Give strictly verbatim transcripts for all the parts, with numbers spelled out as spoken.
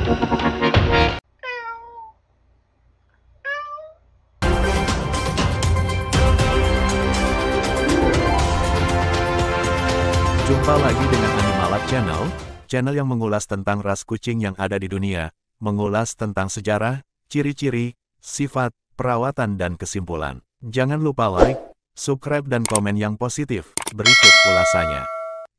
Jumpa lagi dengan Animalab Channel, channel yang mengulas tentang ras kucing yang ada di dunia, mengulas tentang sejarah, ciri-ciri, sifat, perawatan dan kesimpulan. Jangan lupa like, subscribe dan komen yang positif. Berikut ulasannya.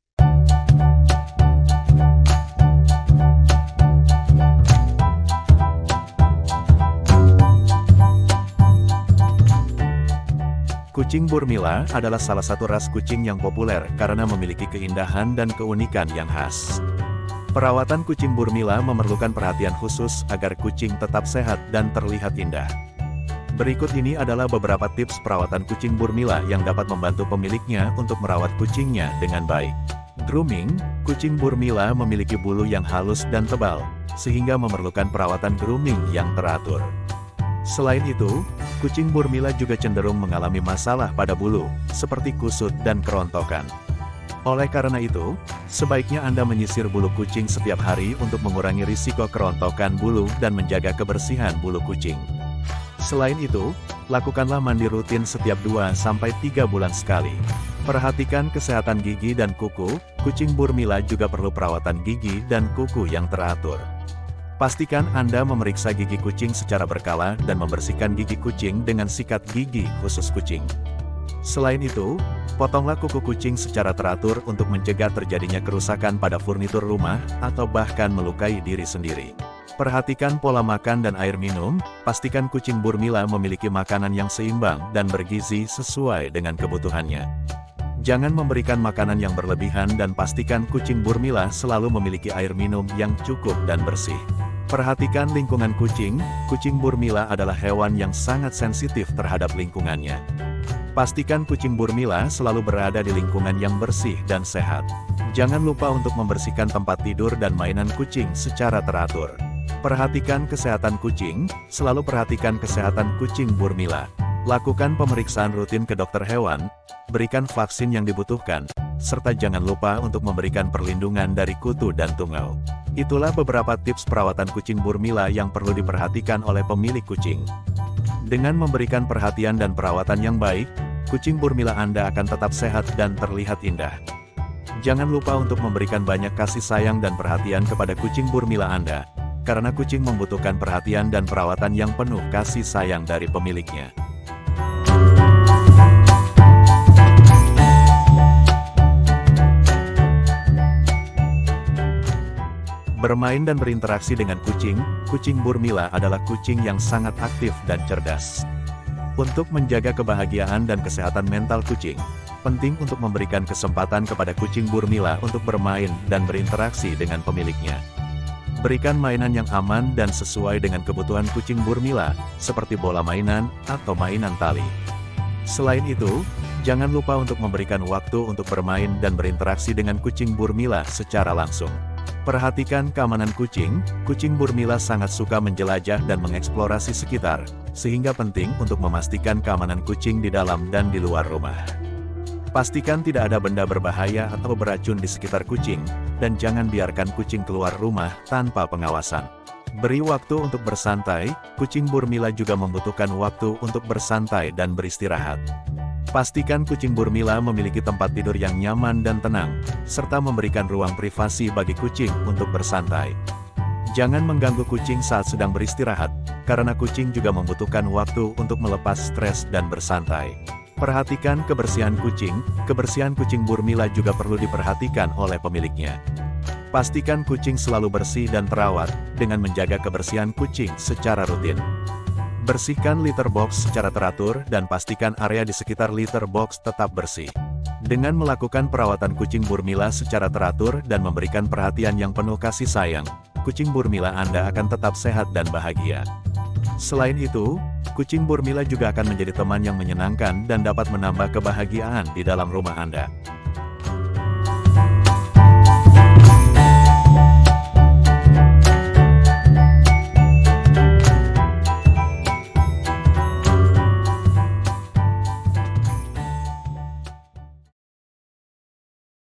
Kucing Burmila adalah salah satu ras kucing yang populer karena memiliki keindahan dan keunikan yang khas. Perawatan kucing Burmila memerlukan perhatian khusus agar kucing tetap sehat dan terlihat indah. Berikut ini adalah beberapa tips perawatan kucing Burmila yang dapat membantu pemiliknya untuk merawat kucingnya dengan baik. Grooming, kucing Burmila memiliki bulu yang halus dan tebal, sehingga memerlukan perawatan grooming yang teratur. Selain itu, kucing Burmila juga cenderung mengalami masalah pada bulu, seperti kusut dan kerontokan. Oleh karena itu, sebaiknya Anda menyisir bulu kucing setiap hari untuk mengurangi risiko kerontokan bulu dan menjaga kebersihan bulu kucing. Selain itu, lakukanlah mandi rutin setiap dua sampai tiga bulan sekali. Perhatikan kesehatan gigi dan kuku, kucing Burmila juga perlu perawatan gigi dan kuku yang teratur. Pastikan Anda memeriksa gigi kucing secara berkala dan membersihkan gigi kucing dengan sikat gigi khusus kucing. Selain itu, potonglah kuku kucing secara teratur untuk mencegah terjadinya kerusakan pada furnitur rumah atau bahkan melukai diri sendiri. Perhatikan pola makan dan air minum, pastikan kucing Burmila memiliki makanan yang seimbang dan bergizi sesuai dengan kebutuhannya. Jangan memberikan makanan yang berlebihan dan pastikan kucing Burmila selalu memiliki air minum yang cukup dan bersih. Perhatikan lingkungan kucing, kucing Burmila adalah hewan yang sangat sensitif terhadap lingkungannya. Pastikan kucing Burmila selalu berada di lingkungan yang bersih dan sehat. Jangan lupa untuk membersihkan tempat tidur dan mainan kucing secara teratur. Perhatikan kesehatan kucing, selalu perhatikan kesehatan kucing Burmila. Lakukan pemeriksaan rutin ke dokter hewan, berikan vaksin yang dibutuhkan, serta jangan lupa untuk memberikan perlindungan dari kutu dan tungau. Itulah beberapa tips perawatan kucing Burmila yang perlu diperhatikan oleh pemilik kucing. Dengan memberikan perhatian dan perawatan yang baik, kucing Burmila Anda akan tetap sehat dan terlihat indah. Jangan lupa untuk memberikan banyak kasih sayang dan perhatian kepada kucing Burmila Anda, karena kucing membutuhkan perhatian dan perawatan yang penuh kasih sayang dari pemiliknya. Bermain dan berinteraksi dengan kucing, kucing Burmila adalah kucing yang sangat aktif dan cerdas. Untuk menjaga kebahagiaan dan kesehatan mental kucing, penting untuk memberikan kesempatan kepada kucing Burmila untuk bermain dan berinteraksi dengan pemiliknya. Berikan mainan yang aman dan sesuai dengan kebutuhan kucing Burmila, seperti bola mainan atau mainan tali. Selain itu, jangan lupa untuk memberikan waktu untuk bermain dan berinteraksi dengan kucing Burmila secara langsung. Perhatikan keamanan kucing, kucing Burmila sangat suka menjelajah dan mengeksplorasi sekitar, sehingga penting untuk memastikan keamanan kucing di dalam dan di luar rumah. Pastikan tidak ada benda berbahaya atau beracun di sekitar kucing, dan jangan biarkan kucing keluar rumah tanpa pengawasan. Beri waktu untuk bersantai, kucing Burmila juga membutuhkan waktu untuk bersantai dan beristirahat. Pastikan kucing Burmila memiliki tempat tidur yang nyaman dan tenang, serta memberikan ruang privasi bagi kucing untuk bersantai. Jangan mengganggu kucing saat sedang beristirahat, karena kucing juga membutuhkan waktu untuk melepas stres dan bersantai. Perhatikan kebersihan kucing, kebersihan kucing Burmila juga perlu diperhatikan oleh pemiliknya. Pastikan kucing selalu bersih dan terawat, dengan menjaga kebersihan kucing secara rutin. Bersihkan litter box secara teratur dan pastikan area di sekitar litter box tetap bersih. Dengan melakukan perawatan kucing Burmila secara teratur dan memberikan perhatian yang penuh kasih sayang, kucing Burmila Anda akan tetap sehat dan bahagia. Selain itu, kucing Burmila juga akan menjadi teman yang menyenangkan dan dapat menambah kebahagiaan di dalam rumah Anda.